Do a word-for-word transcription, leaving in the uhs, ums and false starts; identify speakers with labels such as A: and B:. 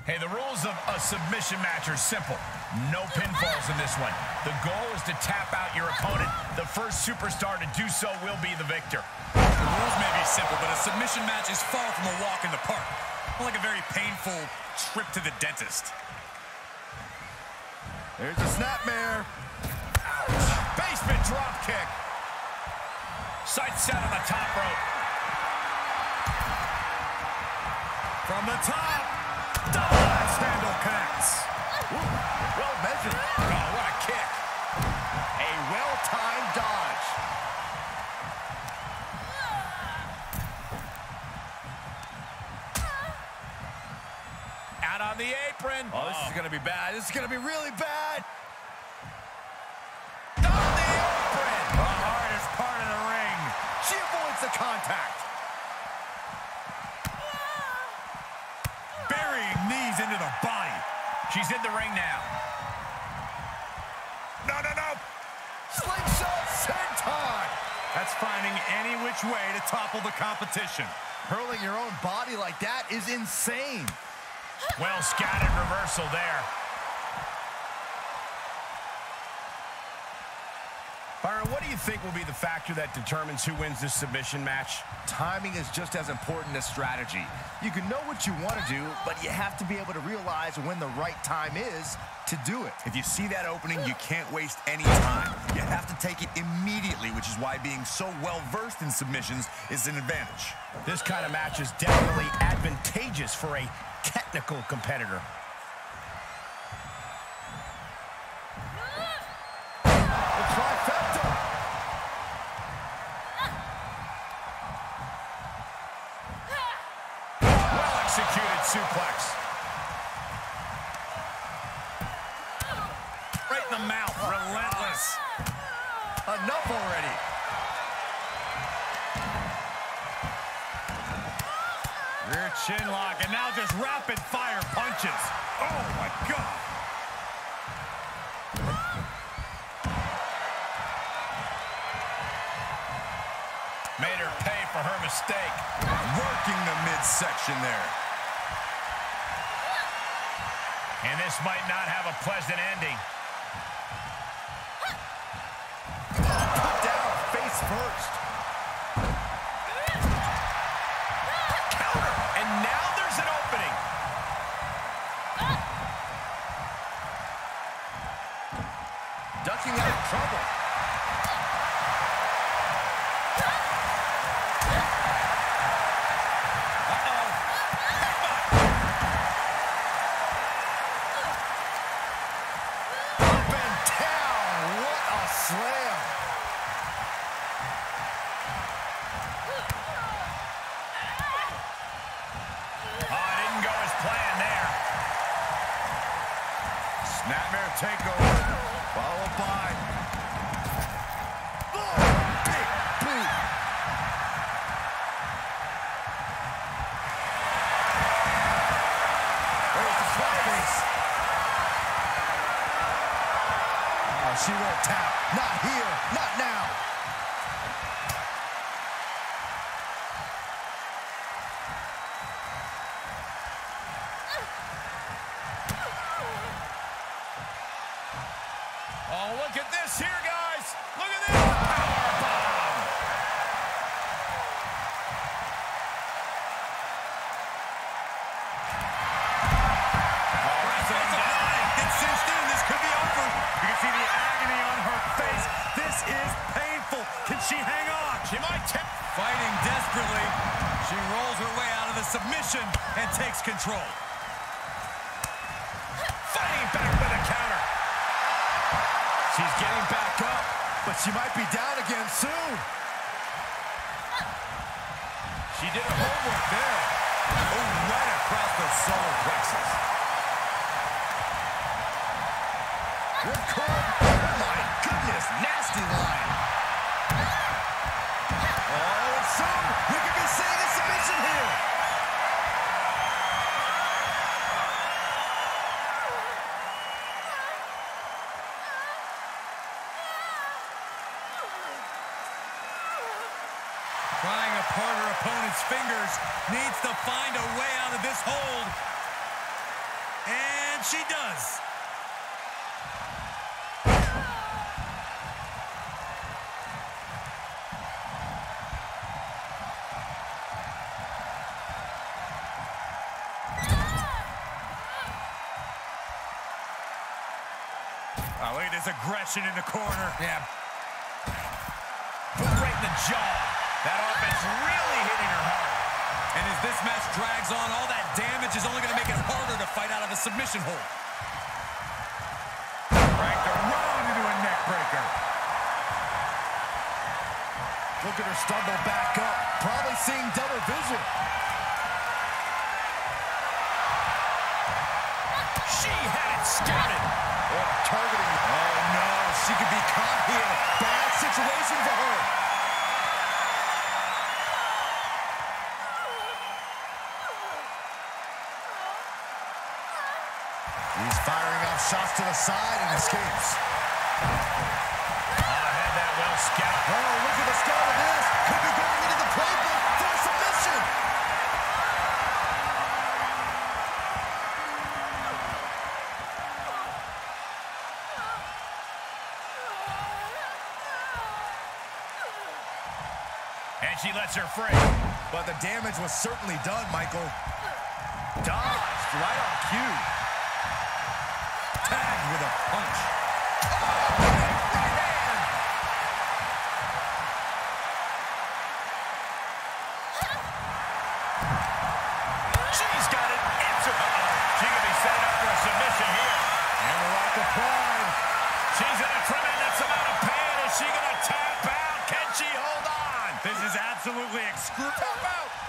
A: Hey, the rules of a submission match are simple. No pinfalls in this one. The goal is to tap out your opponent. The first superstar to do so will be the victor.
B: The rules may be simple, but a submission match is far from a walk in the park. More like a very painful trip to the dentist.
C: There's a snapmare.
A: Ouch. Basement drop kick. Sights set on the top rope.
B: From the top. Double handle connects.
C: Ooh, well measured.
A: Oh, what a kick.
C: A well-timed dodge.
A: Out on the apron.
C: Oh, this is going to be bad. This is going to be really bad.
A: On the apron.
C: The hardest part of the ring. She avoids the contact.
B: Burying knees into the body.
A: She's in the ring now.
C: No, no, no. Slingshot senton.
B: That's finding any which way to topple the competition.
C: Hurling your own body like that is insane.
A: Well scattered reversal there. Byron, what do you think will be the factor that determines who wins this submission match?
C: Timing is just as important as strategy. You can know what you want to do, but you have to be able to realize when the right time is to do it.
D: If you see that opening, you can't waste any time. You have to take it immediately, which is why being so well-versed in submissions is an advantage.
A: This kind of match is definitely advantageous for a technical competitor. Executed suplex.
B: Right in the mouth, relentless.
C: Enough already.
B: Rear chin lock, and now just rapid fire punches. Oh my God.
A: Made her pay for her mistake.
D: Working the midsection there.
A: And this might not have a pleasant ending.
C: Put down face first.
A: Counter. And now there's an opening.
C: Ducking out of trouble. Slam.
A: Oh, it didn't go as planned there.
C: Snapmare takeover, followed by oh, big boot. There's the slide. Oh, she won't tap. Not here, not now.
A: Oh, look at this here, guys. Look at this. Powerbomb.
B: Oh, wrestling down. It's cinched in. This could be over. You can see the agony on her face. This is painful. Can she hang on?
A: She might tap.
B: Fighting desperately. She rolls her way out of the submission and takes control.
A: Fighting back with a counter.
C: She's getting back up, but she might be down again soon.
A: She did her homework there.
D: Oh, right across the solar plexus.
C: Good call. Oh, my goodness. Nasty line. Oh, and soon we could be seeing a submission here.
B: Prying apart her opponent's fingers, needs to find a way out of this hold. And she does. Oh, look at this aggression in the corner.
A: Yeah. Put right in the jaw. That offense really hitting her hard.
B: And as this match drags on, all that damage is only going to make it harder to fight out of a submission hold.
C: Cranked around into a neck breaker. Look at her stumble back up. Probably seeing double vision.
A: She had it scouted.
C: Oh, targeting. Oh, no. She could be caught here. Bad situation for her. He's firing off shots to the side and escapes.
A: Oh, had that well scouted.
C: Oh, look at the start of this. Could be going into the playbook for a submission.
A: And she lets her free.
C: But the damage was certainly done, Michael. Dodged right on cue.
B: Tagged with a punch.
C: Oh, right hand.
A: She's got it. Answer. Uh-oh. She can be set up for a submission here.
C: And the lack of pride.
A: She's in a tremendous amount of pain. Is she going to tap out? Can she hold on?
B: This is absolutely excruciating.
C: Tap out.